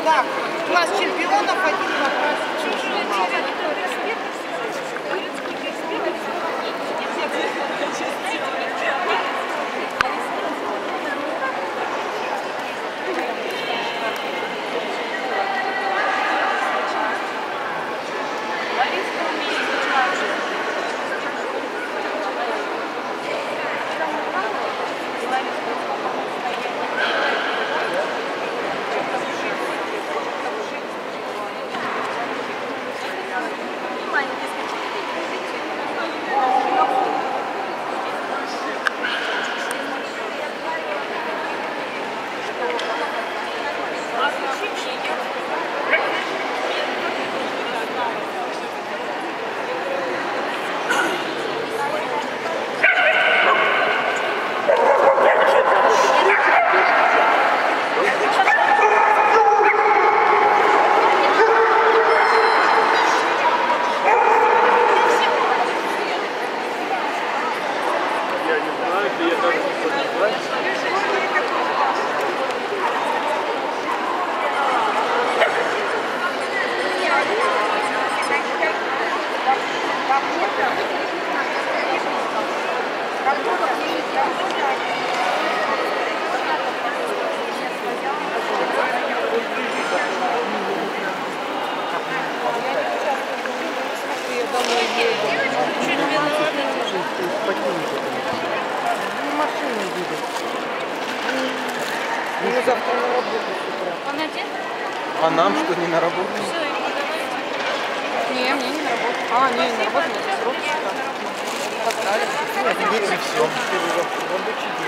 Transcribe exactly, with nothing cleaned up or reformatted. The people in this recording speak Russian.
Так, класс чемпионов один вопрос. Чужие Ну, завтра на работу с утра. Он один? А нам что, не на работу? Все, ему давайте. Не, мне не на работу. А, не, на работу, на срок с утра. Поставили. Нет, и все.